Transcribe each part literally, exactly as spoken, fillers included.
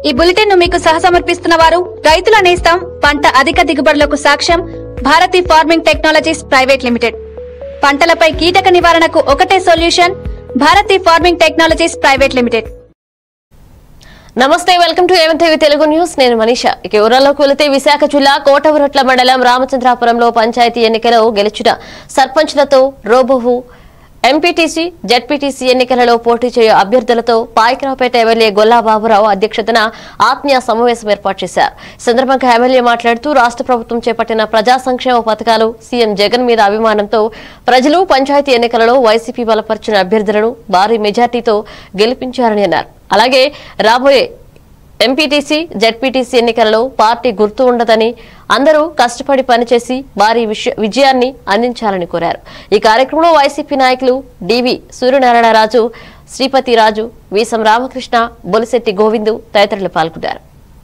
ఈ బులెటిన్ ను మీకు సహసమర్పిస్తున్న వారు రైతుల నేస్తం పంట అధిక దిగుబడులకు సాక్ష్యం Bharati farming technologies private limited. పంటలపై కీటక నివారణకు ఒకటే solution Bharati farming technologies private limited. నమస్తే, welcome to A one TV Telugu news. నేను మనీషా. ఇక వివరాల్లోకి వెళితే విశాఖ జిల్లా కోటవరట్ల మండలం రామచంద్రాపురంలో పంచాయతీ ఎన్నికలో గెలిచిన సర్పంచ్లతో రోబోహు ఎంపీటీసీ జెడ్పీటీసీ ఎన్నికలలో పోటీ చేయు అభ్యర్థులతో పాయకరావుపేట ఎమ్మెల్యే గొల్లా బాబురావు అధ్యక్షతన ఆత్మీయ సమావేశం ఏర్పాటు చేశారు. ఈ సందర్భంగా ఎమ్మెల్యే మాట్లాడుతూ రాష్ట్ర ప్రభుత్వం చేపట్టిన ప్రజా సంక్షేమ పథకాలు, సీఎం జగన్ మీద అభిమానంతో ప్రజలు పంచాయతీ ఎన్నికలలో వైసీపీ బలపరిచిన అభ్యర్థులను భారీ మెజార్టీతో గెలిపించారని అన్నారు. అలాగే రాబోయే ఎంపీటీసీ జెడ్పీటీసీ ఎన్నికలలో పార్టీ గుర్తు ఉండదని, అందరూ కష్టపడి పనిచేసి భారీ విజయాన్ని అందించాలని కోరారు. ఈ కార్యక్రమంలో వైసీపీ నాయకులు డివి సూర్యనారాయణరాజు, శ్రీపతి రాజు, వీసం రామకృష్ణ, బొలిశెట్టి గోవిందు తదితరులు పాల్గొన్నారు.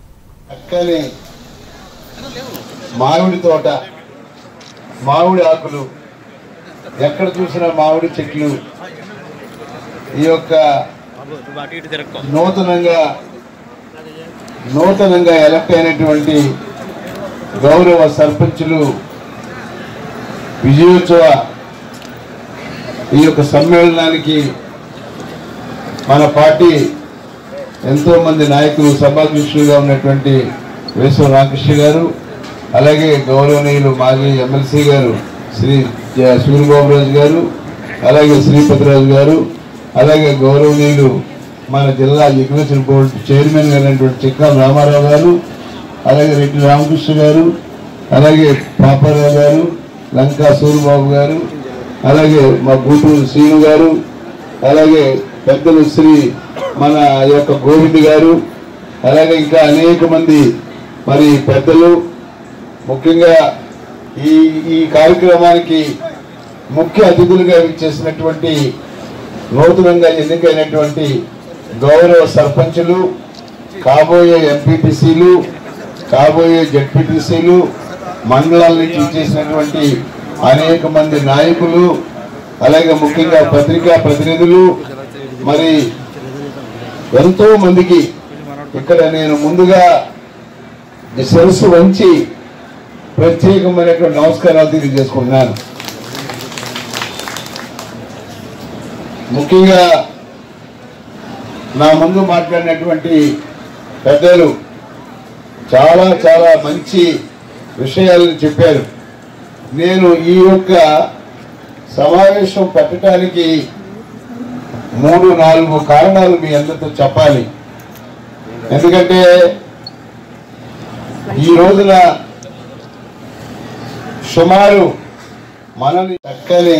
మామిడి తోట, మామిడి ఆకులు, ఎక్కడ చూసినా మామిడి చెట్లు, ఈ యొక్క నూతనంగా నూతనంగా ఎలక్ట్ అయినటువంటి గౌరవ సర్పంచులు విజయోత్సవ ఈ యొక్క సమ్మేళనానికి మన పార్టీ ఎంతో మంది నాయకులు సభాధ్యక్షులుగా ఉన్నటువంటి వేసవ రామకృష్ణ గారు, అలాగే గౌరవనీయులు మాజీ ఎమ్మెల్సీ గారు శ్రీ సూర్యబాబురాజు గారు, అలాగే శ్రీపతిరాజు గారు, అలాగే గౌరవనీయులు మన జిల్లా ఎగ్జిక్యూటివ్ బోర్డు చైర్మన్ అయినటువంటి చిక్కాల రామారావు గారు, అలాగే రెడ్డి రామకృష్ణ గారు, అలాగే పాపారావు గారు, లంకా సూర్యబాబు గారు, అలాగే మా గూటూరు శ్రీను గారు, అలాగే పెద్దలు శ్రీ మన యొక్క గోవింద్ గారు, అలాగే ఇంకా అనేక మంది మరి పెద్దలు, ముఖ్యంగా ఈ ఈ కార్యక్రమానికి ముఖ్య అతిథులుగా చేసినటువంటి నూతనంగా ఎన్నికైనటువంటి గౌరవ సర్పంచులు, కాబోయే ఎంపీటీసీలు, కాబోయే జెడ్పీటీసీలు, మండలాల నుంచి ఇచ్చేసినటువంటి అనేక మంది నాయకులు, అలాగే ముఖ్యంగా పత్రికా ప్రతినిధులు, మరి ఎంతో మందికి ఇక్కడ నేను ముందుగా శిరస్సు వంచి ప్రత్యేకమైనటువంటి నమస్కారాలు తెలియజేసుకుంటున్నాను. ముఖ్యంగా నా ముందు మాట్లాడినటువంటి పెద్దలు చాలా చాలా మంచి విషయాలను చెప్పారు. నేను ఈ యొక్క సమావేశం పెట్టడానికి మూడు నాలుగు కారణాలు మీ అందరితో చెప్పాలి. ఎందుకంటే ఈ రోజున సుమారు మనల్ని చక్కని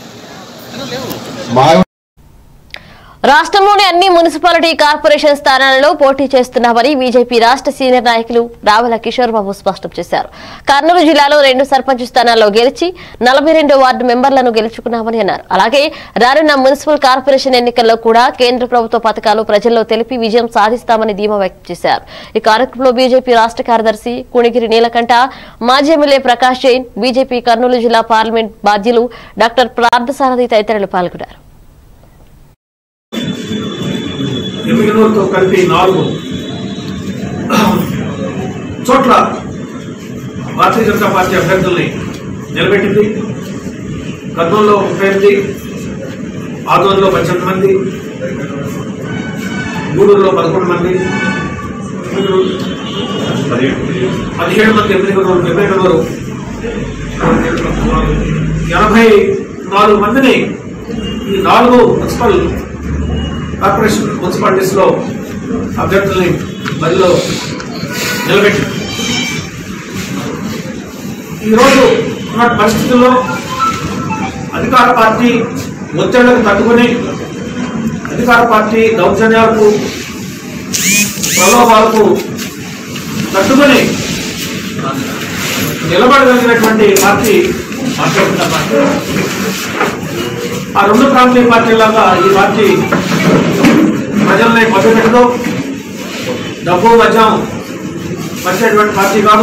మా రాష్ట్రంలోని అన్ని మున్సిపాలిటీ కార్పొరేషన్ స్థానాలలో పోటీ చేస్తున్నామని బీజేపీ రాష్ట్ర సీనియర్ నాయకులు రావల కిషోర్ బాబు స్పష్టం చేశారు. కర్నూలు జిల్లాలో రెండు సర్పంచ్ స్థానాల్లో గెలిచి నలభై రెండు వార్డు మెంబర్లను గెలుచుకున్నామని అన్నారు. అలాగే రానున్న మున్సిపల్ కార్పొరేషన్ ఎన్నికల్లో కూడా కేంద్ర ప్రభుత్వ పథకాలు ప్రజల్లో తెలిపి విజయం సాధిస్తామని ధీమా వ్యక్తం చేశారు. ఈ కార్యక్రమంలో బీజేపీ రాష్ట్ర కార్యదర్శి కుణిగిరి నీలకంఠ, మాజీ ఎమ్మెల్యే ప్రకాష్ జైన్, బీజేపీ కర్నూలు జిల్లా పార్లమెంట్ బాధ్యులు డాక్టర్ పార్థసారథి తదితరులు పాల్గొన్నారు. ఎమ్మిగనూరుతో కలిపి నాలుగు చోట్ల భారతీయ జనతా పార్టీ అభ్యర్థుల్ని నిలబెట్టింది. కర్నూలులో ముప్పై ఎనిమిది, ఆదోన్లో పద్దెనిమిది మంది, గూడూరులో పదకొండు మంది, పదిహేడు మంది ఎమ్మిగనూరు ఎమ్మిగనూరు ఎనభై నాలుగు మందిని ఈ నాలుగు మున్సిపల్ కార్పొరేషన్ మున్సిపాలిటీస్ లో అభ్యర్థుల్ని బరిలో నిలబెట్టి ఈరోజు ఉన్న పరిస్థితుల్లో అధికార పార్టీ ఒత్తిళ్లకు తట్టుకుని, అధికార పార్టీ దౌర్జన్యాలకు, ప్రలోభాలకు తట్టుకుని నిలబడగలిగినటువంటి పార్టీ మాట్లాడుతున్న పార్టీ. ఆ రెండు ప్రాంతీయ పార్టీలాగా ఈ పార్టీ ప్రజల్ని మభ్యపెట్టదు, డబ్బు మద్యం వచ్చేటువంటి పార్టీ కాదు,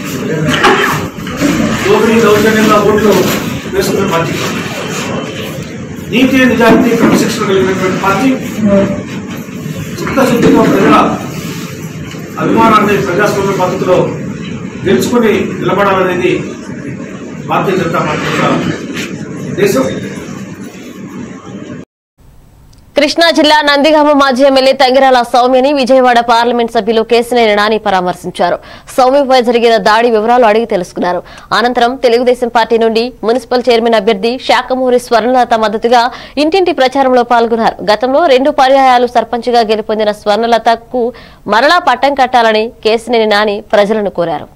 దోపిడీ దౌర్జన్యంగా ఓట్లు వేసుకునే పార్టీ కాదు. నీతి నిజాయితీ క్రమశిక్షణ కలిగినటువంటి పార్టీ చిత్తశుద్ధితో ప్రజల అభిమానాన్ని ప్రజాస్వామ్య పద్ధతిలో గెలుచుకుని నిలబడాలనేది భారతీయ జనతా పార్టీ యొక్క దేశం. కృష్ణా జిల్లా నందిగామ మాజీ ఎమ్మెల్యే తంగిరాల సౌమ్యని విజయవాడ పార్లమెంట్ సభ్యులు కేశినేని నాని పరామర్శించారు. సౌమ్యపై జరిగిన దాడి వివరాలు అడిగి తెలుసుకున్నారు. అనంతరం తెలుగుదేశం పార్టీ నుండి మున్సిపల్ చైర్మన్ అభ్యర్థి శాఖమూరి స్వర్ణలత మద్దతుగా ఇంటింటి ప్రచారంలో పాల్గొన్నారు. గతంలో రెండు పర్యాయాలు సర్పంచ్గా గెలుపొందిన స్వర్ణలతకు మరలా పట్టం కట్టాలని కేశినేని నాని ప్రజలను కోరారు.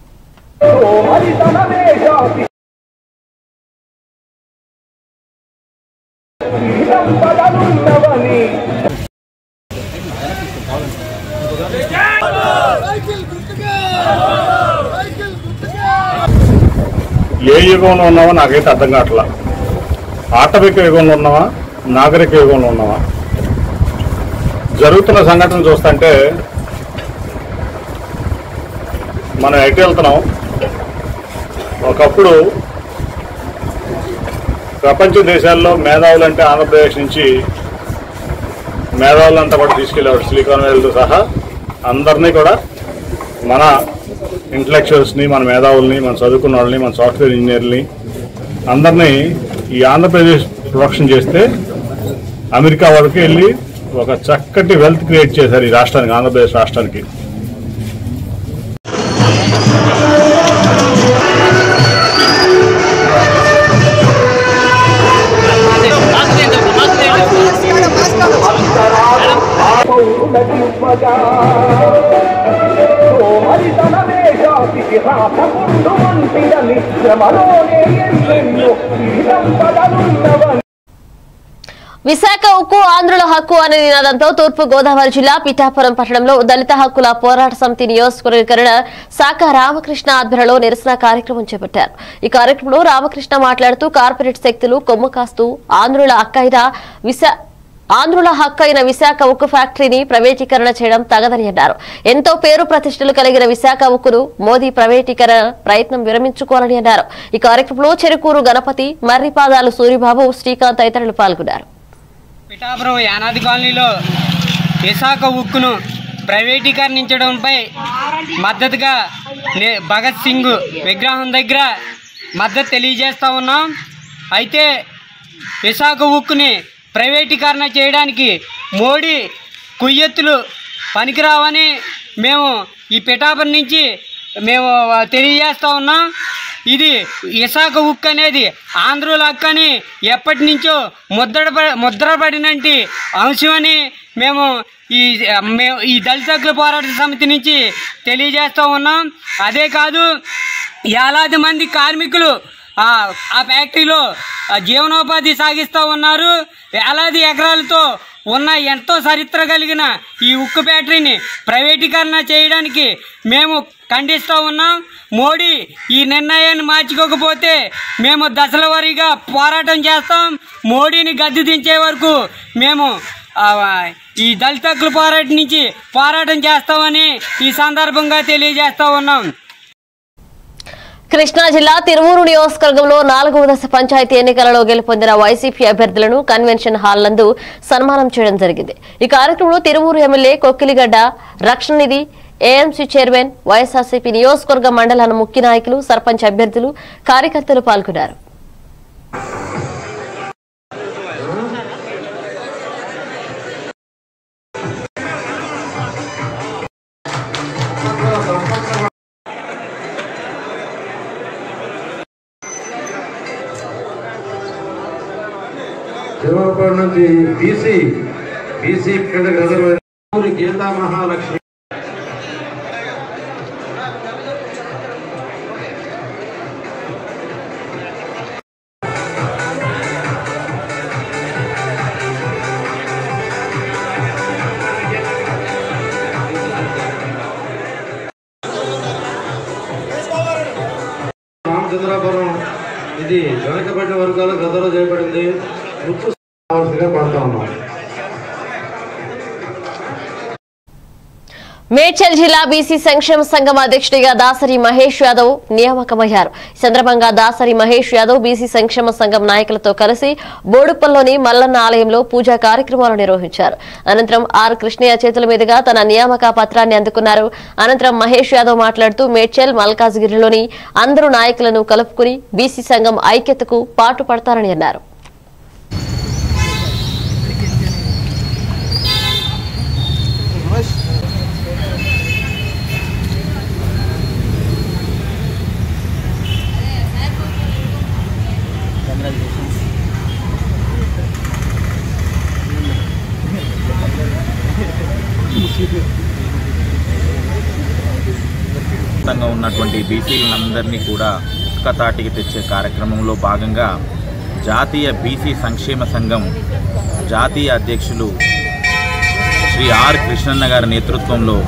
ఏ యుగంలో ఉన్నావో నాకైతే అర్థం కావట్లా. ఆటవిక యుగంలో ఉన్నావా, నాగరిక యుగంలో ఉన్నావా? జరుగుతున్న సంఘటన చూస్తుంటే మనం ఎటు వెళ్తున్నాం? ఒకప్పుడు ప్రపంచ దేశాల్లో మేధావులు అంటే ఆంధ్రప్రదేశ్ నుంచి మేధావులంతా కూడా తీసుకెళ్ళేవాడు. సిలికాన్ వ్యాలీతో సహా అందరినీ కూడా మన ఇంటలెక్చువల్స్ని, మన మేధావుల్ని, మన చదువుకున్న వాళ్ళని, మన సాఫ్ట్వేర్ ఇంజనీర్ని అందరినీ ఈ ఆంధ్రప్రదేశ్ ప్రొడక్షన్ చేస్తే అమెరికా వరకు వెళ్ళి ఒక చక్కటి వెల్త్ క్రియేట్ చేశారు ఈ రాష్ట్రానికి, ఆంధ్రప్రదేశ్ రాష్ట్రానికి. విశాఖ ఉక్కు ఆంధ్రుల హక్కు అనే నినాదంతో తూర్పు గోదావరి జిల్లా పిఠాపురం పట్టణంలో దళిత హక్కుల పోరాట సమితి నియోజకవర్గీకరణ శాఖ రామకృష్ణ ఆధ్వర్యంలో నిరసన కార్యక్రమం చేపట్టారు. ఈ కార్యక్రమంలో రామకృష్ణ మాట్లాడుతూ కార్పొరేట్ శక్తులు కొమ్ము కాస్తూ ఆంధ్రుల హక్కైన విశా ఆంధ్రుల హక్కైన విశాఖ ఉక్కు ఫ్యాక్టరీని ప్రైవేటీకరణ చేయడం తగదని అన్నారు. ఎంతో పేరు ప్రతిష్టలు కలిగిన విశాఖ ఉక్కును మోదీ ప్రైవేటీకరణ ప్రయత్నం విరమించుకోవాలని అన్నారు. ఈ కార్యక్రమంలో చెరుకూరు గణపతి, మర్రిపాదాలు సూరిబాబు, శ్రీకాంత్ తదితరులు పాల్గొన్నారు. పిఠాపురం యానాది కాలనీలో విశాఖ ఉక్కును ప్రైవేటీకరించడంపై మద్దతుగా భగత్ సింగ్ విగ్రహం దగ్గర మద్దతు తెలియజేస్తూ ఉన్నాం. అయితే విశాఖ ఉక్కుని ప్రైవేటీకరణ చేయడానికి మోడీ కుయ్యెత్తులు పనికిరావని మేము ఈ పిఠాపురం నుంచి మేము తెలియజేస్తూ ఉన్నాం. ఇది విశాఖ ఉక్కు అనేది ఆంధ్రుల హక్కు అని ఎప్పటి నుంచో ముద్ర ముద్రపడినట్టు అంశమని మేము ఈ మేము ఈ దళిత హక్కుల పోరాట సమితి నుంచి తెలియజేస్తూ ఉన్నాం. అదే కాదు, వేలాది మంది కార్మికులు ఆ ఫ్యాక్టరీలో జీవనోపాధి సాగిస్తూ ఉన్నారు. వేలాది ఎకరాలతో ఉన్న ఎంతో చరిత్ర కలిగిన ఈ ఉక్కు ఫ్యాక్టరీని ప్రైవేటీకరణ చేయడానికి మేము ఖండిస్తూ ఉన్నాం. మోడీ ఈ నిర్ణయాన్ని మార్చుకోకపోతే మేము దశల వారీగా పోరాటం చేస్తాం. మోడీని గద్దె దించే వరకు మేము ఈ దళిత హక్కుల పోరాటం నుంచి పోరాటం చేస్తామని ఈ సందర్భంగా తెలియజేస్తూ ఉన్నాం. కృష్ణా జిల్లా తిరువూరు నియోజకవర్గంలో నాలుగవ దశ పంచాయతీ ఎన్నికలలో గెలుపొందిన వైసీపీ అభ్యర్థులను కన్వెన్షన్ హాల్ నందు సన్మానం చేయడం జరిగింది. ఈ కార్యక్రమంలో తిరువూరు ఎమ్మెల్యే కొక్కిలిగడ్డ రక్షణ నిధి, ఏఎంసీ చైర్మన్, వైఎస్ఆర్సీపీ నియోజకవర్గ మండలాల ముఖ్య నాయకులు, సర్పంచ్ అభ్యర్థులు, కార్యకర్తలు పాల్గొన్నారు. దేవరపేట నుంచి BC BC reservation Geetha Mahalakshmi Ramachandrapuram ఇది వెనకబడిన వర్గాలకు రిజర్వ్ చేయబడింది. పడతా ఉన్నాం. మేడ్చల్ జిల్లా బీసీ సంక్షేమ సంఘం అధ్యక్షుడిగా దాసరి మహేష్ యాదవ్ నియామకమయ్యారు. ఈ సందర్భంగా దాసరి మహేష్ యాదవ్ బీసీ సంక్షేమ సంఘం నాయకులతో కలిసి బోడుప్పల్లోని మల్లన్న ఆలయంలో పూజా కార్యక్రమాలు నిర్వహించారు. అనంతరం ఆర్ కృష్ణయ్య చేతుల మీదుగా తన నియామక పత్రాన్ని అందుకున్నారు. అనంతరం మహేష్ యాదవ్ మాట్లాడుతూ మేడ్చల్ మల్కాజ్గిరిలోని అందరూ నాయకులను కలుపుకుని బీసీ సంఘం ఐక్యతకు పాటుపడతారని అన్నారు. ఉన్నటువంటి బీసీలందరినీ కూడా ఒక్కతాటికి తెచ్చే కార్యక్రమంలో భాగంగా జాతీయ బీసీ సంక్షేమ సంఘం జాతీయ అధ్యక్షులు శ్రీ ఆర్ కృష్ణన్న గారి నేతృత్వంలో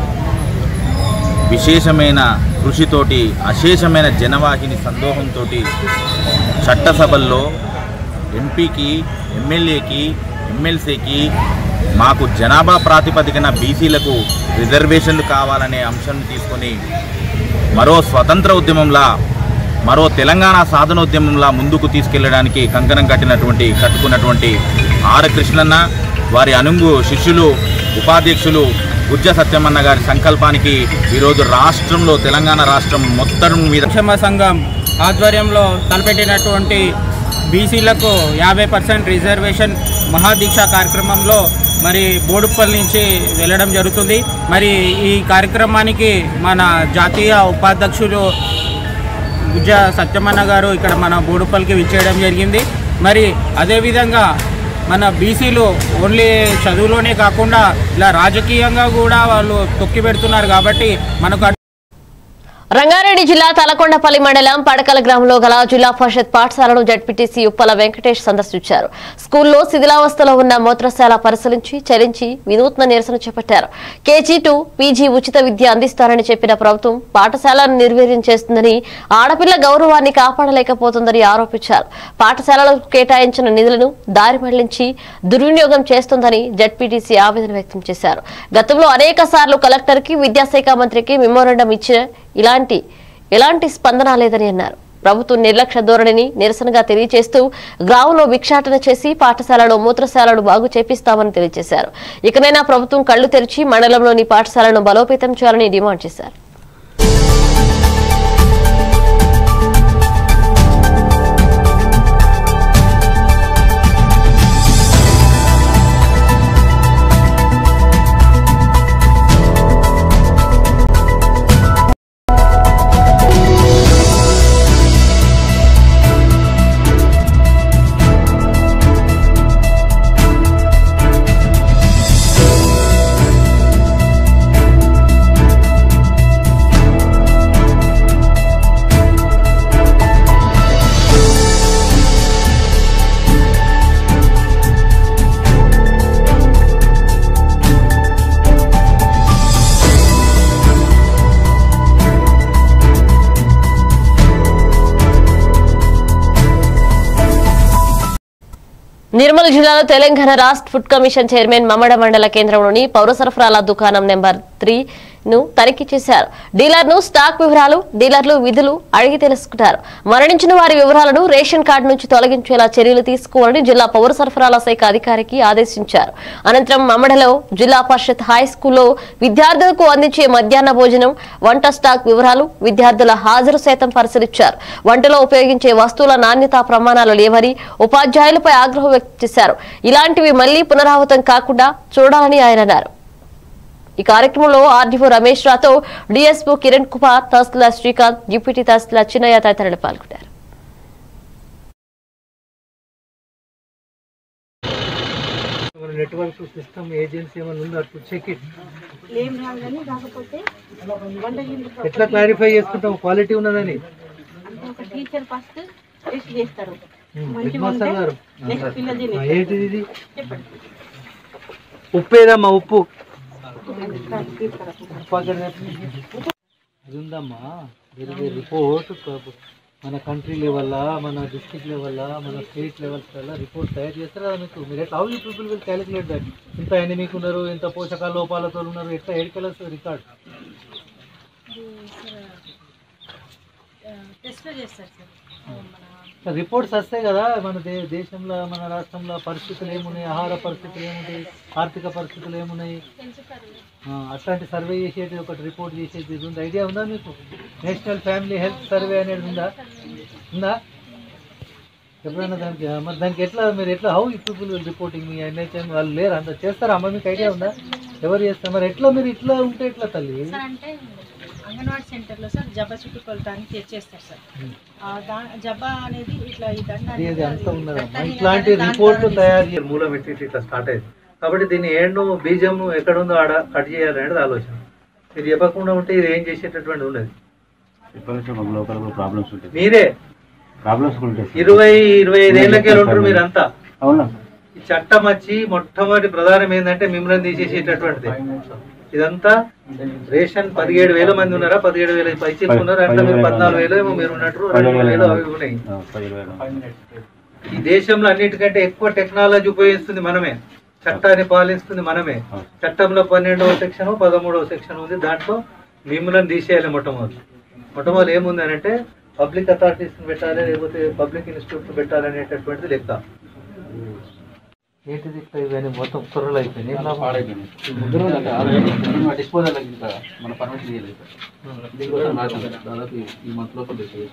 విశేషమైన కృషితోటి అశేషమైన జనవాహిని సందోహంతో చట్టసభల్లో ఎంపీకి ఎమ్మెల్యేకి ఎమ్మెల్సీకి మాకు జనాభా ప్రాతిపదికన బీసీలకు రిజర్వేషన్లు కావాలనే అంశాన్ని తీసుకొని మరో స్వతంత్ర ఉద్యమంలా మరో తెలంగాణ సాధనోద్యమంలా ముందుకు తీసుకెళ్లడానికి కంకణం కట్టినటువంటి కట్టుకున్నటువంటి ఆర్ కృష్ణన్న వారి అనుంగు శిష్యులు ఉపాధ్యక్షులు గుజ్జ సత్యమన్న గారి సంకల్పానికి ఈరోజు రాష్ట్రంలో తెలంగాణ రాష్ట్రం మొత్తం మీద సంక్షేమ సంఘం ఆధ్వర్యంలో తలపెట్టినటువంటి బీసీలకు యాభై పర్సెంట్ రిజర్వేషన్ మహాదీక్ష కార్యక్రమంలో మరి బోడుప్పల్ నుంచి వెళ్ళడం జరుగుతుంది. మరి ఈ కార్యక్రమానికి మన జాతీయ ఉపాధ్యక్షులు గుజ్జ సత్యమన్న గారు ఇక్కడ మన బోడుప్పల్కి విచ్చేయడం జరిగింది. మరి అదేవిధంగా మన బీసీలు ఓన్లీ చదువులోనే కాకుండా ఇలా రాజకీయంగా కూడా వాళ్ళు తొక్కి పెడుతున్నారు. కాబట్టి మనకు రంగారెడ్డి జిల్లా తలకొండపల్లి మండలం పడకల గ్రామంలో గల జిల్లా పరిషత్ పాఠశాలను జడ్పీటీసీ ఉప్పల వెంకటేష్ సందర్శించారు. స్కూల్లో శిథిలావస్థలో ఉన్న మూత్రశాల పరిశీలించి చెల్లించి వినూత్న నిరసన చేపట్టారు. కేజీ టు పీజీ ఉచిత విద్య అందిస్తారని చెప్పిన ప్రభుత్వం పాఠశాలను నిర్వీర్యం చేస్తుందని, ఆడపిల్ల గౌరవాన్ని కాపాడలేకపోతుందని ఆరోపించారు. పాఠశాలలకు కేటాయించిన నిధులను దారి మళ్లించి దుర్వినియోగం చేస్తుందని జడ్పీటీసీ ఆవేదన వ్యక్తం చేశారు. గతంలో అనేక సార్లు కలెక్టర్ కి విద్యాశాఖ మంత్రికి మెమోరాండం ఇచ్చిన ఇలాంటి ఎలాంటి స్పందన లేదని అన్నారు. ప్రభుత్వం నిర్లక్ష్య ధోరణిని నిరసనగా తెలియజేస్తూ గ్రామంలో భిక్షాటన చేసి పాఠశాలలో మూత్రశాలలు బాగు చేపిస్తామని తెలియజేశారు. ఇకనైనా ప్రభుత్వం కళ్లు తెరిచి మండలంలోని పాఠశాలను బలోపేతం చేయాలని డిమాండ్ చేశారు. నిర్మల్ జిల్లాలో తెలంగాణ రాష్ట్ర ఫుడ్ కమిషన్ చైర్మన్ మమ్మడ మండల కేంద్రంలోని పౌర సరఫరాల దుకాణం నెంబర్ త్రీ ను తనిఖీ చేశారు. డీలర్ ను స్టాక్ వివరాలు, డీలర్లు విధులు అడిగి తెలుసుకున్నారు. మరణించిన వారి వివరాలను రేషన్ కార్డు నుంచి తొలగించేలా చర్యలు తీసుకోవాలని జిల్లా పౌర సరఫరాల శాఖ అధికారికి ఆదేశించారు. అనంతరం మమ్మడలో జిల్లా పరిషత్ హై స్కూల్లో విద్యార్థులకు అందించే మధ్యాహ్న భోజనం, వంట స్టాక్ వివరాలు, విద్యార్థుల హాజరు శాతం పరిశీలించారు. వంటలో ఉపయోగించే వస్తువుల నాణ్యతా ప్రమాణాలు లేవని ఉపాధ్యాయులపై ఆగ్రహం వ్యక్తం చేశారు. ఇలాంటివి మళ్లీ పునరావృతం కాకుండా చూడాలని ఆయన అన్నారు. ఈ కార్యక్రమంలో ఆర్డీఓ రమేష్ రాతో డిఎస్పీ కిరణ్ కుమార్, తహసీల్దార్ శ్రీకాంత్, డిప్యూటీ తహసీల్దార్ చిన్నయ్య తదితరులు పాల్గొన్నారు. నెట్వర్క్ సిస్టమ్ ఏజెన్సీ ఏమైనా ఉందా టు చెక్ ఇట్. ఎట్లా క్లారిఫై చేసుకుంటాం క్వాలిటీ ఉన్నదని? టీచర్ ఫస్ట్ టెస్ట్ చేస్తారు. మాస్టర్ గారు ఏంటిది ఇది? ఉప్పు ఏదమ్మా? ఉప్పు అది ఉందమ్మా. రిపోర్ట్ మన కంట్రీ లెవెల్లా, మన డిస్ట్రిక్ట్ లెవెల్లా, మన స్టేట్ లెవెల్స్ వల్ల రిపోర్ట్ తయారు చేస్తారు కదా మీకు. మీరు ఎట్లా how you people will calculate that? ఇంత ఎనిమిక్ ఉన్నారు, ఇంత పోషకాల లోపాలతో ఉన్నారు, ఎట్లా ఎడికెళ్ళచ్చు రికార్డ్? రిపోర్ట్స్ వస్తాయి కదా మన దే దేశంలో మన రాష్ట్రంలో పరిస్థితులు ఏమున్నాయి, ఆహార పరిస్థితులు ఏమున్నాయి, ఆర్థిక పరిస్థితులు ఏమున్నాయి, అట్లాంటి సర్వే చేసేది ఒకటి రిపోర్ట్ చేసేది ఉంది. ఐడియా ఉందా మీకు? నేషనల్ ఫ్యామిలీ హెల్త్ సర్వే అనేది ఉందా ఉందా ఎప్పుడైనా దానికి? మరి దానికి ఎట్లా మీరు ఎట్లా హౌ ఈ పీపుల్ రిపోర్టింగ్ మీ ఎన్హెచ్ఎం వాళ్ళు లేరు అంత చేస్తారా అమ్మ? మీకు ఐడియా ఉందా ఎవరు చేస్తారు? మరి ఎట్లా మీరు ఇట్లా ఉంటే ఎట్లా తల్లి? అంగన్వాడీ సెంటర్లో సార్ జబ్బా చుట్టూ కొలటానికి తెచ్చేస్తారు సార్. జబ్బా అనేది ఇట్లా అంతా ఉన్నదమ్మా. ఇట్లాంటి రిపోర్ట్లు తయారు చేయాలి. మూలం పెట్టి ఇట్లా స్టార్ట్ అయింది కాబట్టి దీన్ని ఏడు బీజం ఎక్కడ ఉందో ఆడ కట్ చేయాలి అనేది ఆలోచన. మీరు చెప్పకుండా ఉంటే ఇది ఏం చేసేటటువంటి ఉన్నది. మీరే ఇరవై ఇరవై ఐదు ఏళ్ళకే ఉంటారు మీరంతా. ఈ చట్టం వచ్చి మొట్టమొదటి ప్రధానం ఏంటంటే మిమ్మల్ని తీసేసేటటువంటిది. ఇదంతా రేషన్ పదిహేడు వేల మంది ఉన్నారా, పదిహేడు వేల పైచి ఉన్నారు అంటే మీరు పద్నాలుగు వేలు ఏమో మీరు ఉన్నట్టు, రెండు వేలు అవి ఉన్నాయి. ఈ దేశంలో అన్నిటికంటే ఎక్కువ టెక్నాలజీ ఉపయోగిస్తుంది మనమే, చట్టాన్ని పాలిస్తుంది మనమే. చట్టంలో పన్నెండవ సెక్షన్ పదమూడవ సెక్షన్ ఉంది, దాంట్లో మిమ్మల్ని తీసేయాలి. మొట్టమొదటి మొట్టమొదటి ఏముంది అని అంటే పబ్లిక్ అథారిటీస్ పెట్టాలి, లేకపోతే పబ్లిక్ ఇన్స్టిట్యూట్ పెట్టాలి అనేటటువంటిది లెక్క. ఏంటిది ఇట్లా ఇవన్నీ మొత్తం కుర్రలు అయిపోయినాయి, డిస్పోజల్ మన పర్మిషన్ ఇవ్వలేదు దాదాపు ఈ మంత్ లోపల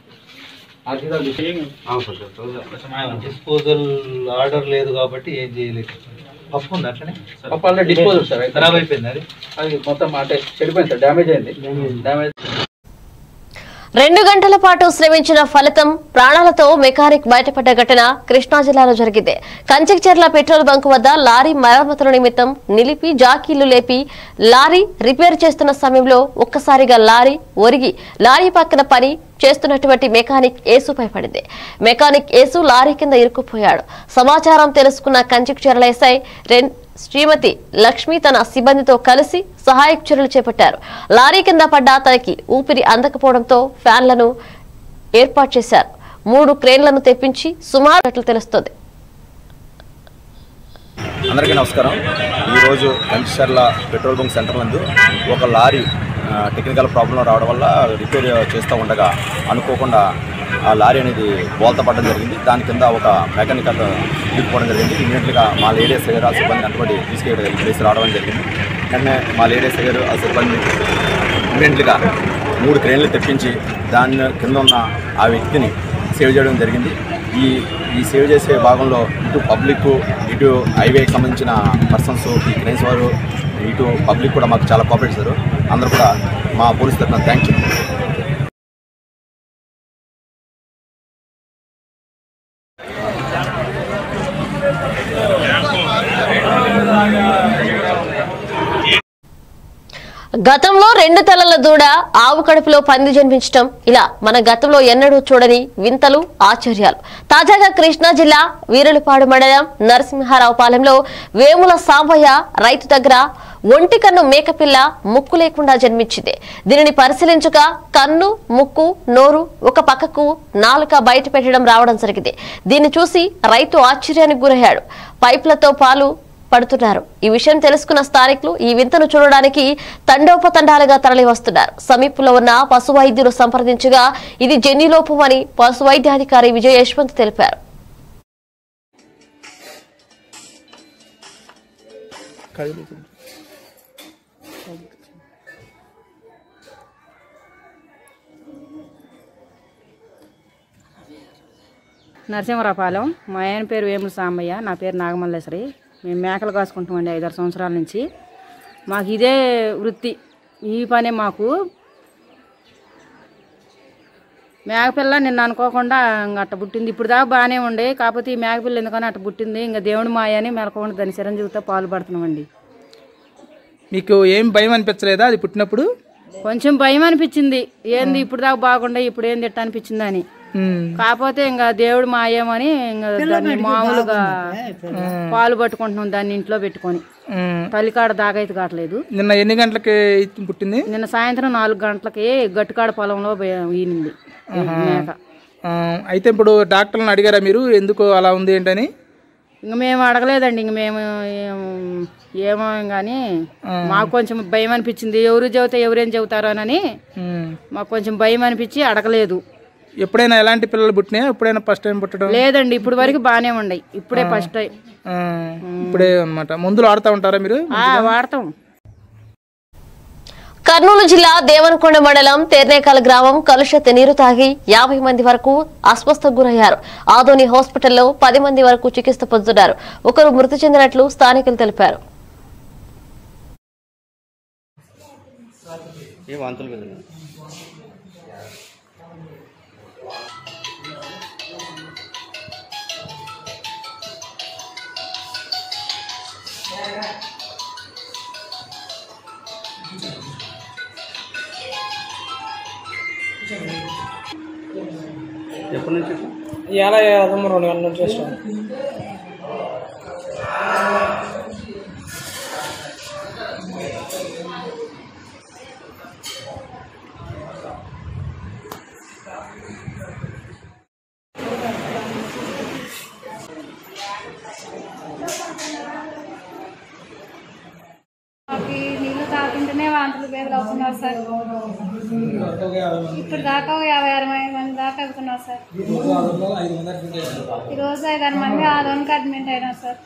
డిస్పోజల్ ఆర్డర్ లేదు కాబట్టి ఏం చేయలేదు. పప్పు ఉంది అట్లనే, పప్పు ఆల్రెడీ డిస్పోజల్ సార్ ఖరాబ్ అయిపోయింది. అది అది మొత్తం అంటే చెడిపోయింది సార్, డ్యామేజ్ అయింది. డ్యామేజ్ రెండు గంటల పాటు శ్రమించిన ఫలితం ప్రాణాలతో మెకానిక్ బయటపడ్డ ఘటన కృష్ణా జిల్లాలో జరిగింది. కంచెక్చెర్ల పెట్రోల్ బంక్ వద్ద లారీ మరమ్మతుల నిమిత్తం నిలిపి జాకీలు లేపి లారీ రిపేర్ చేస్తున్న సమయంలో ఒక్కసారిగా లారీ ఒరిగి లారీ పక్కన పని చేస్తున్నటువంటి మెకానిక్ ఏసుపై పడింది. మెకానిక్ ఏసు లారీ కింద ఇరుక్కుపోయాడు. సమాచారం తెలుసుకున్న కంచెక్చెర్ల ఎస్ఐ శ్రీమతి లక్ష్మి తన సిబ్బందితో కలిసి సహాయక చర్యలు చేపట్టారు. లారీ కింద పడ్డ తనకి ఊపిరి అందకపోవడంతో ఫ్యాన్లను ఏర్పాటు చేశారు. మూడు క్రేన్లను తెప్పించి సుమారు తెలుస్తోంది. అందరికీ నమస్కారం. ఈరోజు కంచెర్ల పెట్రోల్ బంక్ సెంటర్ నందు ఒక లారీ టెక్నికల్ ప్రాబ్లం రావడం వల్ల రిపేర్ చేస్తూ ఉండగా అనుకోకుండా ఆ లారీ అనేది బోల్తా పడడం జరిగింది. దాని కింద ఒక మెకానిక్ అంతా దిగిపోవడం జరిగింది. ఇమీడియట్గా మా లేడీస్ గారు ఆ సిబ్బంది అటువంటి తీసుకెళ్ళి ప్లేస్ రావడం జరిగింది. వెంటనే మా లేడీస్ గారు ఆ సిబ్బంది ఇమీడియట్గా మూడు క్రేన్లు తెప్పించి దాని కింద ఉన్న ఆ వ్యక్తిని సేవ్ చేయడం జరిగింది. ఈ ఈ సేవ్ చేసే భాగంలో ఇటు పబ్లిక్, ఇటు హైవేకి సంబంధించిన పర్సన్స్, ఈ క్రేన్స్ వారు, ఇటు పబ్లిక్ కూడా మాకు చాలా కోఆపరేట్ చేశారు. అందరూ కూడా మా పోలీస్ తరఫున థ్యాంక్ యూ. గతంలో రెండు తలల దూడ ఆవు కడుపులో పంది జన్మించడం ఇలా మన గతంలో ఎన్నడూ చూడని వింతలు, ఆశ్చర్యాలు. తాజాగా కృష్ణా జిల్లా వీరులపాడు మండలం నరసింహారావుపాలెంలో వేముల సాంబయ్య రైతు దగ్గర ఒంటి కన్ను మేకపిల్ల ముక్కు లేకుండా జన్మించింది. దీనిని పరిశీలించగా కన్ను, ముక్కు, నోరు ఒక పక్కకు నాలుక బయట పెట్టడం రావడం జరిగింది. దీన్ని చూసి రైతు ఆశ్చర్యానికి గురయ్యాడు. పైపులతో పాలు పడుతున్నారు. ఈ విషయం తెలుసుకున్న స్థానికులు ఈ వింతను చూడడానికి తండోపతండాలుగా తరలి వస్తున్నారు. సమీపంలో ఉన్న పశు వైద్యులు సంప్రదించగా ఇది జన్యులోపం అని పశు వైద్యాధికారి విజయ యశ్వంత్ తెలిపారు. నరసింహరావుపాలెం, మా ఆయన పేరు వేముల సాంబయ్య, నా పేరు నాగమల్లేశ్వరి. మేము మేకలు కాసుకుంటామండి ఐదారు సంవత్సరాల నుంచి. మాకు ఇదే వృత్తి, ఈ పనే మాకు. మేకపిల్ల నిన్న అనుకోకుండా అట్ట పుట్టింది. ఇప్పుడు దాకా బాగానే ఉండే, కాకపోతే ఈ మేకపిల్ల ఎందుకని అట్ట పుట్టింది. ఇంకా దేవుడి మాయ అని మెలకుండా దాని చిరంజీవితో పాలు పడుతున్నామండి. మీకు ఏం భయం అనిపించలేదా అది పుట్టినప్పుడు? కొంచెం భయం అనిపించింది. ఏంది ఇప్పుడు దాకా బాగుండే, ఇప్పుడు ఏంది ఎట్ట అనిపించింది అని. కాకపోతే ఇంకా దేవుడు మాయేమని ఇంకా దాన్ని మామూలుగా పాలు పట్టుకుంటున్నాం, దాన్ని ఇంట్లో పెట్టుకొని. తల్లికాడ దాగైతే కావట్లేదు. నిన్న ఎన్ని గంటలకి పుట్టింది? నిన్న సాయంత్రం నాలుగు గంటలకి గట్టుకాడ పొలంలో ఈనింది మేక. అయితే ఇప్పుడు డాక్టర్లను అడిగారా మీరు ఎందుకు అలా ఉంది ఏంటని? ఇంక మేము అడగలేదండి. ఇంక మేము ఏమో కానీ మాకు కొంచెం భయం అనిపించింది. ఎవరు చెబితే ఎవరేం చెబుతారో అని మాకు కొంచెం భయం అనిపించి అడగలేదు. ఎప్పుడైనా ఎలాంటి పిల్లలు పుట్టినాయా? ఎప్పుడైనా ఫస్ట్ టైం పుట్టడం? లేదండి, ఇప్పుడు వరకు బాగానే ఉన్నాయి. ఇప్పుడే ఫస్ట్ టైం. ఇప్పుడే అన్నమాట. మందులు వాడుతూ ఉంటారా మీరు? వాడతాం. కర్నూలు జిల్లా దేవనకొండ మండలం తెర్నేకల్ గ్రామం కలుషిత నీరు తాగి యాభై మంది వరకు అస్వస్థకు గురయ్యారు. ఆదోని హాస్పిటల్లో పది మంది వరకు చికిత్స పొందుతున్నారు. ఒకరు మృతి చెందినట్లు స్థానికులు తెలిపారు. ఎప్పటి నుంచి ఇలా రెండు గంటల నుంచి వస్తాం. నీళ్ళు తాగుతుంటేనే వాంతులు బేదలు అవుతున్నారు సార్. ఇప్పుడు దాకా యాభై అరవై మంది దాకా అవుతున్నారు సార్. ఈరోజు ఐదారు మంది ఆదోనికి అడ్మిట్ అయినారు సార్.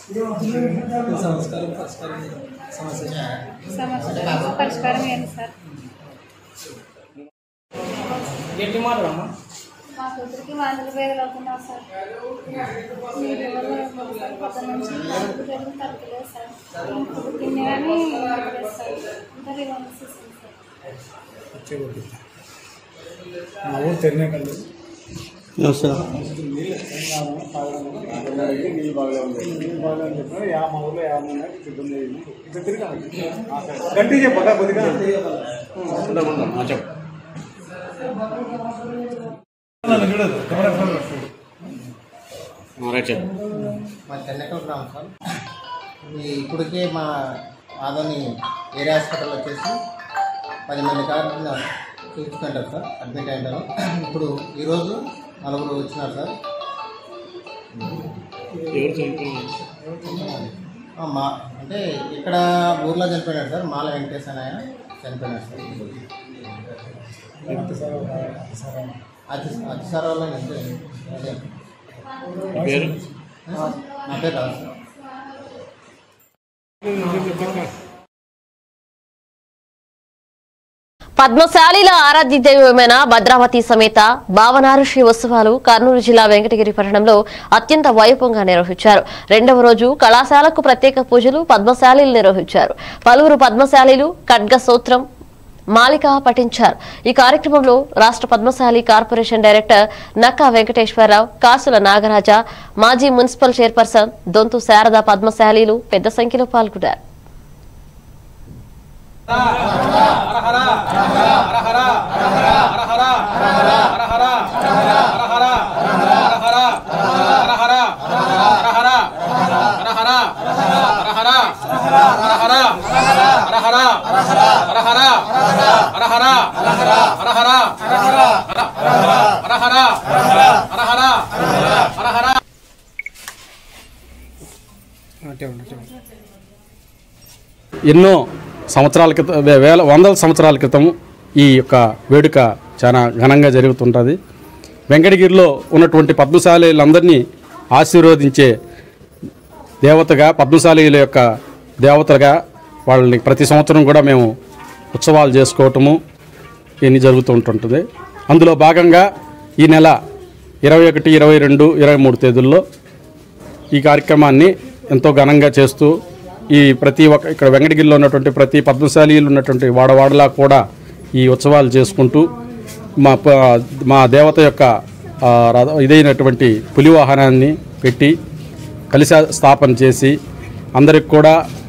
సమస్య పరిష్కారం ఏంటి సార్? మా కూతురికి వాంతులు బేదలు అవుతున్నారు సార్. నీళ్ళ వల్ల కొత్త నుంచి తగ్గలేదు సార్. తిన్నా కానీ సార్ అందరి మా ఊరు తెరినేకల్. నీళ్ళు బాగా ఉంది. నీళ్ళు బాగా అని చెప్పిన యా మా ఊర్లో యాభై మంది ఇబ్బంది అయింది. ఇద్దరు తిరిగి గట్టి చెప్పగా కొద్దిగా చెప్పు. మా తెన్నెకల్ గ్రామం సార్. ఇప్పటికే మా ఆదోని ఏరియా హాస్పిటల్ వచ్చేసి పది మంది కార్డు చూసుకుంటారు సార్, అడ్మిట్ అయ్యారు. ఇప్పుడు ఈరోజు నలుగురు వచ్చినారు సార్. మా అంటే ఇక్కడ ఊర్లో చనిపోయినాడు సార్. మాల వెంకటేశ్ అని ఆయన చనిపోయినాడు సార్. అతి అతిసార వల్ల అదే నా పేరు రాదు సార్. పద్మశాలీల ఆరాధ్య దైవమైన భద్రావతి సమేత భావనారుషి ఉత్సవాలు కర్నూలు జిల్లా వెంకటగిరి పట్టణంలో అత్యంత వైభవంగా నిర్వహించారు. రెండవ రోజు కళాశాలకు ప్రత్యేక పూజలు పద్మశాలీలు నిర్వహించారు. పలువురు పద్మశాలీలు ఖడ్గ సూత్రం మాలిక పఠించారు. ఈ కార్యక్రమంలో రాష్ట్ర పద్మశాలి కార్పొరేషన్ డైరెక్టర్ నక్కా వెంకటేశ్వరరావు, కాసుల నాగరాజ, మాజీ మున్సిపల్ చైర్పర్సన్ దొంతు శారద పద్మశాలీలు పెద్ద సంఖ్యలో పాల్గొన్నారు. ఎన్నో సంవత్సరాల క్రితం వేల వందల సంవత్సరాల క్రితం ఈ యొక్క వేడుక చాలా ఘనంగా జరుగుతుంటుంది. వెంకటగిరిలో ఉన్నటువంటి పద్మశాలీలందరినీ ఆశీర్వదించే దేవతగా, పద్మశాలీల యొక్క దేవతగా వాళ్ళని ప్రతి సంవత్సరం కూడా మేము ఉత్సవాలు చేసుకోవటము ఇవన్నీ జరుగుతూ ఉంటుంటుంది. అందులో భాగంగా ఈ నెల ఇరవై ఒకటి ఇరవై రెండు ఇరవై మూడు తేదీల్లో ఈ కార్యక్రమాన్ని ఎంతో ఘనంగా చేస్తూ ఈ ప్రతి ఒక్క ఇక్కడ వెంకటగిరిలో ఉన్నటువంటి ప్రతి పద్మశాలీలు ఉన్నటువంటి వాడవాడలా కూడా ఈ ఉత్సవాలు చేసుకుంటూ మా మా దేవత యొక్క ఇదైనటువంటి పులివాహనాన్ని పెట్టి కలిసి స్థాపన చేసి అందరికి కూడా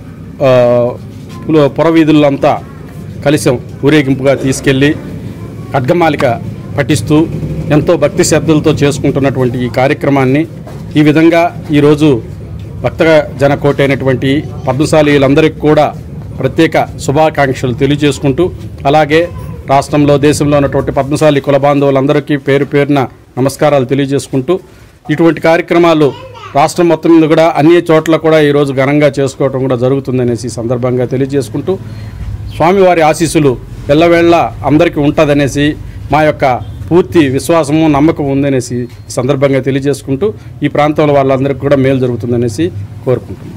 పురవీధులంతా కలిసి ఊరేగింపుగా తీసుకెళ్ళి ఖడ్గమాలిక పఠిస్తూ ఎంతో భక్తి శ్రద్ధలతో చేసుకుంటున్నటువంటి ఈ కార్యక్రమాన్ని ఈ విధంగా ఈరోజు భక్త జనకోటి అయినటువంటి పద్మశాలీలందరికీ కూడా ప్రత్యేక శుభాకాంక్షలు తెలియజేసుకుంటూ, అలాగే రాష్ట్రంలో దేశంలో ఉన్నటువంటి పద్మశాలి కుల బాంధవులందరికీ పేరు పేరున నమస్కారాలు తెలియజేసుకుంటూ ఇటువంటి కార్యక్రమాలు రాష్ట్రం మొత్తం మీద కూడా అన్ని చోట్ల కూడా ఈరోజు ఘనంగా చేసుకోవడం కూడా జరుగుతుందనేసి సందర్భంగా తెలియజేసుకుంటూ స్వామివారి ఆశీస్సులు ఎల్లవేళ అందరికీ ఉంటుందనేసి మా యొక్క పూర్తి విశ్వాసము నమ్మకం ఉందనేసి సందర్భంగా తెలియజేసుకుంటూ ఈ ప్రాంతంలో వాళ్ళందరికీ కూడా మేలు జరుగుతుందనేసి కోరుకుంటున్నాం.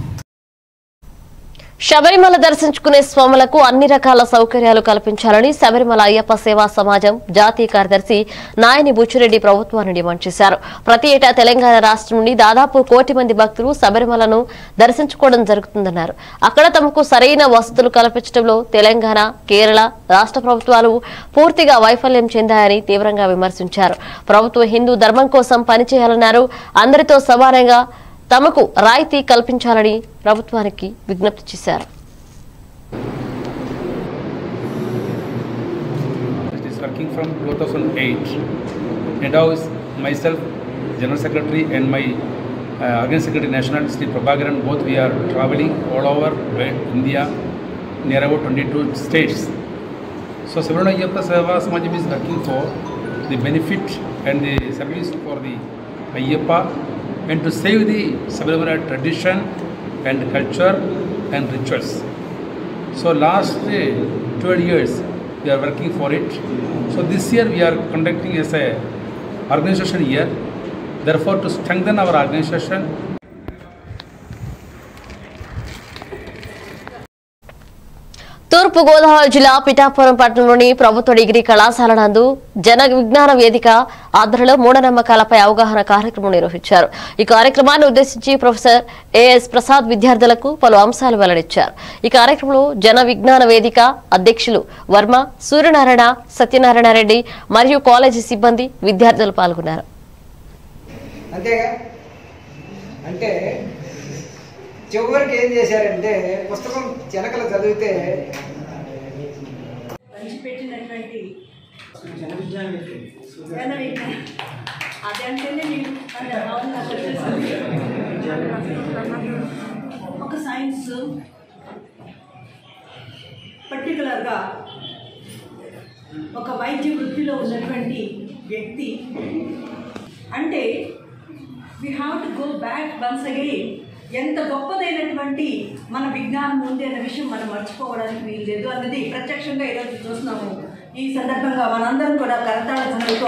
శబరిమల దర్శించుకునే స్వాములకు అన్ని రకాల సౌకర్యాలు కల్పించాలని శబరిమల అయ్యప్ప సేవా సమాజం జాతీయ కార్యదర్శి నాయని బుచ్చిరెడ్డి ప్రభుత్వాన్ని డిమాండ్ చేశారు. ప్రతి ఏటా తెలంగాణ రాష్ట్రం నుండి దాదాపు కోటి మంది భక్తులు శబరిమలను దర్శించుకోవడం జరుగుతుందన్నారు. అక్కడ తమకు సరైన వసతులు కల్పించడంలో తెలంగాణ, కేరళ రాష్ట్ర ప్రభుత్వాలు పూర్తిగా వైఫల్యం చెందాయని తీవ్రంగా విమర్శించారు. ప్రభుత్వం హిందూ ధర్మం కోసం పనిచేయాలన్నారు. అందరితో సమానంగా తమకు రాయితీ కల్పించాలని ప్రభుత్వానికి విజ్ఞప్తి చేశారు. It is working from two thousand eight. And now is myself, General Secretary, and my uh, Organizing Secretary National, Sri Prabhakaran, both we are traveling all over India, near about twenty-two states. So Sabharana Ayyappa Seva Samajam is working for the benefit and the service for the Ayyappa, and to save the Sabarimala tradition and culture and rituals. So last uh, twelve years we are working for it. So this year we are conducting as a organization year. Therefore, to strengthen our organization, తూర్పు గోదావరి జిల్లా పిఠాపురం పట్టణంలోని ప్రభుత్వ degree కళాశాల నందు జన విజ్ఞాన వేదిక ఆధ్వర్యంలో మూఢనమ్మకాలపై అవగాహన కార్యక్రమం నిర్వహించారు. ఈ కార్యక్రమాన్ని ఉద్దేశించి ప్రొఫెసర్ ఏఎస్ ప్రసాద్ విద్యార్థులకు పలు అంశాలు వెల్లడించారు. ఈ కార్యక్రమంలో జన విజ్ఞాన వేదిక అధ్యక్షులు వర్మ, సూర్యనారాయణ, సత్యనారాయణ రెడ్డి మరియు కాలేజీ సిబ్బంది, విద్యార్థులు పాల్గొన్నారు. అంతేగా అంటే చివరికి ఏం చేశారంటే పుస్తకం వెనకల చదివితే పంచిపెట్టినటువంటి జన విజ్ఞానం అదంటేనే నేను ఒక సైన్స్ పర్టికులర్గా ఒక వైద్య వృత్తిలో ఉన్నటువంటి వ్యక్తి అంటే we have to go back once again. ఎంత గొప్పదైనటువంటి మన విజ్ఞానం ఉంది అన్న విషయం మనం మర్చిపోవడానికి వీలు లేదు అన్నది ప్రత్యక్షంగా ఈరోజు చూస్తున్నాము. ఈ సందర్భంగా మనందరం కూడా కరతాళ ధ్వనులతో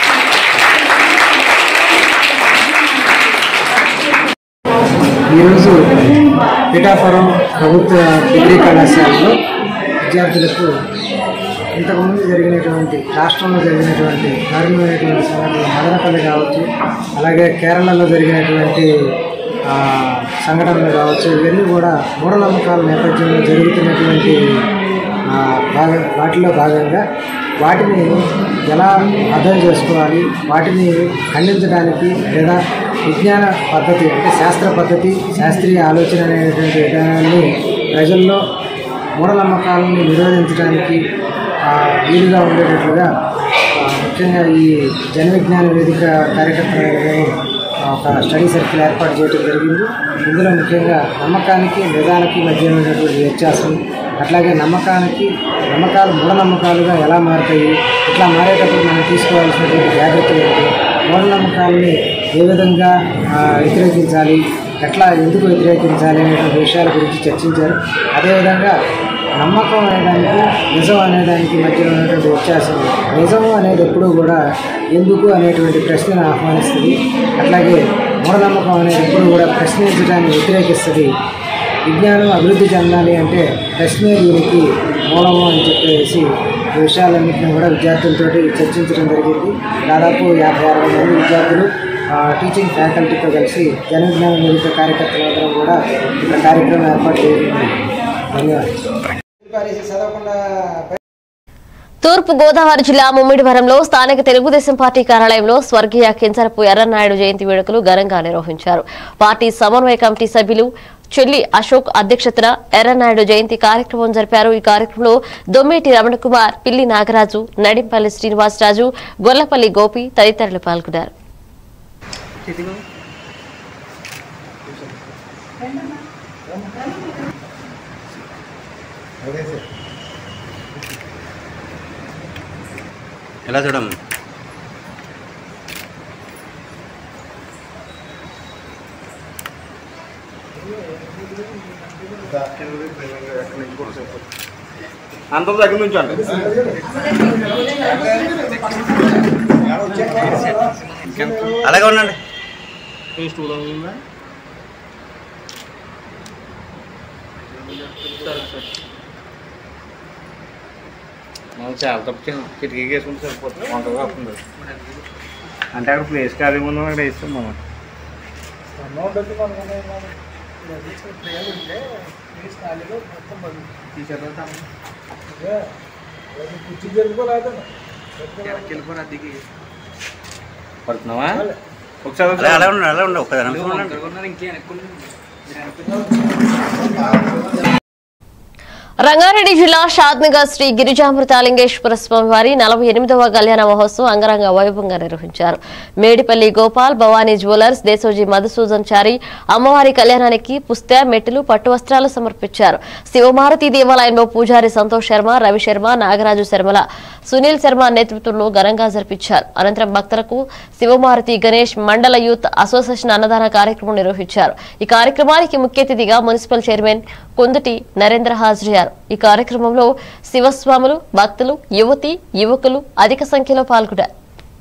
ఈరోజు పిఠాపురం ప్రభుత్వ డిగ్రీ కళాశాలలో విద్యార్థులకు ఇంతకుముందు జరిగినటువంటి రాష్ట్రంలో జరిగినటువంటి దారుణమైనటువంటి సంఘటనలు మదనపల్లి కావచ్చు, అలాగే కేరళలో జరిగినటువంటి సంఘటనలు కావచ్చు, ఇవన్నీ కూడా మూఢనమ్మకాల నేపథ్యంలో జరుగుతున్నటువంటి భాగ వాటిలో భాగంగా వాటిని ఎలా అర్థం చేసుకోవాలి, వాటిని ఖండించడానికి లేదా విజ్ఞాన పద్ధతి అంటే శాస్త్ర పద్ధతి, శాస్త్రీయ ఆలోచన అనేటువంటి విధానాన్ని ప్రజల్లో మూఢనమ్మకాలను నిరోధించడానికి వీలుగా ఉండేటట్లుగా ముఖ్యంగా ఈ జన విజ్ఞాన వేదిక కార్యకర్తలను ఒక స్టడీ సర్కిల్ ఏర్పాటు చేయడం జరిగింది. ఇందులో ముఖ్యంగా నమ్మకానికి నిజానికి మధ్య ఉన్నటువంటి వ్యత్యాసం, అట్లాగే నమ్మకానికి నమ్మకాలు మూఢనమ్మకాలుగా ఎలా మారుతాయి, ఇట్లా మారేటప్పుడు మనం తీసుకోవాల్సినటువంటి జాగ్రత్తలు ఏంటి, మూఢనమ్మకాలని ఏ విధంగా వ్యతిరేకించాలి, ఎట్లా ఎందుకు వ్యతిరేకించాలి అనేటువంటి విషయాల గురించి చర్చించారు. అదేవిధంగా నమ్మకం అనేదానికి నిజం అనేదానికి మధ్య ఉన్నటువంటి వ్యత్యాసం, నిజము అనేది ఎప్పుడూ కూడా ఎందుకు అనేటువంటి ప్రశ్నను ఆహ్వానిస్తుంది, అట్లాగే మూఢనమ్మకం అనేది ఎప్పుడు కూడా ప్రశ్నించడాన్ని వ్యతిరేకిస్తుంది. విజ్ఞానం అభివృద్ధి చెందాలి అంటే ప్రశ్నే దీనికి మూలము అని చెప్పేసి ఈ విషయాలన్నింటినీ కూడా విద్యార్థులతోటి చర్చించడం జరిగింది. దాదాపు యాభై అరవై మంది విద్యార్థులు టీచింగ్ ఫ్యాకల్టీతో కలిసి జన విజ్ఞాన వేదిక కార్యకర్తలందరం కూడా ఇక్కడ కార్యక్రమం ఏర్పాటు చేసింది. ధన్యవాదాలు. తూర్పు గోదావరి జిల్లా ముమ్మిడివరంలో స్థానిక తెలుగుదేశం పార్టీ కార్యాలయంలో స్వర్గీయ కించరపు ఎర్రన్నాయుడు జయంతి వేడుకలు ఘనంగా నిర్వహించారు. పార్టీ సమన్వయ కమిటీ సభ్యులు చెల్లి అశోక్ అధ్యక్షతన ఎర్రన్నాయుడు జయంతి కార్యక్రమం జరిపారు. ఈ కార్యక్రమంలో దొమ్మేటి రమణకుమార్, పిల్లి నాగరాజు, నడింపల్లి శ్రీనివాసరాజు, గొల్లపల్లి గోపి తదితరులు పాల్గొన్నారు. ఎలా చూడం అందరూ దగ్గర నుంచి అండి అలాగే ఉండండి. మనం చాలా తప్పు కిటికీకి వేసుకుంటే సరిపోతుంది వంటగా వస్తుంది అంటే అక్కడ ప్లేస్ ఖాళీ ముందు అక్కడ వేస్తాం మనం పడుతున్నావా ఒకసారి అలా ఉండండి అలా ఉండండి ఒక్కదాని రంగారెడ్డి జిల్లా షాద్నగర్ శ్రీ గిరిజామృతాలింగేశ్వర స్వామి వారి నలభై ఎనిమిదవ కళ్యాణ మహోత్సవం అంగరంగ వైభవంగా నిర్వహించారు. మేడిపల్లి గోపాల్, భవానీ జ్యువెలర్స్, దేశోజీ మధుసూదన్ చారి అమ్మవారి కళ్యాణానికి పుస్తె, మెట్టులు, పట్టు వస్త్రాలు సమర్పించారు. శివమారుతి దేవాలయంలో పూజారి సంతోష్ శర్మ, రవి శర్మ, నాగరాజు శర్మల, సునీల్ శర్మ నేతృత్వంలో ఘనంగా జరిపించారు. అనంతరం భక్తులకు శివమారుతి గణేష్ మండల యూత్ అసోసియేషన్ అన్నదాన కార్యక్రమం నిర్వహించారు. ఈ కార్యక్రమానికి ముఖ్య అతిథిగా మున్సిపల్ చైర్మన్ కొందుటి నరేంద్ర హాజరయ్యారు. ఈ కార్యక్రమంలో శివస్వాములు, భక్తులు, యువతి, యువకులు అధిక సంఖ్యలో పాల్గొన్నారు.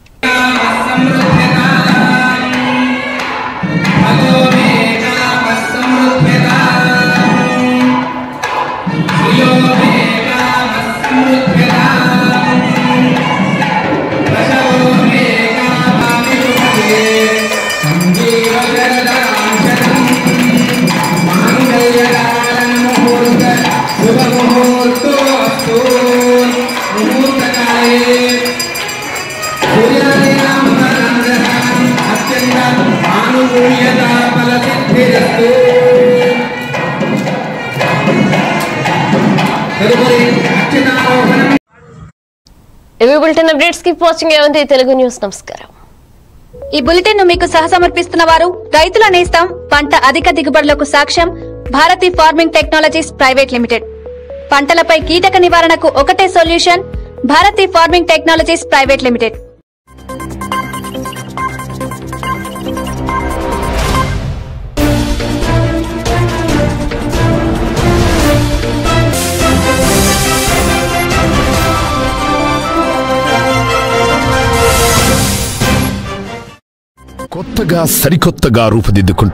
ఇవి bulletin updates. Keep watching A one TV Telugu news. నమస్కారం. ఈ బులెటిన్ ను మీకు సహసమర్పిస్తున్న వారు రైతుల నేస్తం, పంట అధిక దిగుబడులకు సాక్ష్యం Bharati farming technologies private limited. పంటలపై కీటక నివారణకు ఒకటే solution Bharati farming technologies private limited. కొత్తగా సరికొత్తగా రూపుదిద్దుకుంటున్న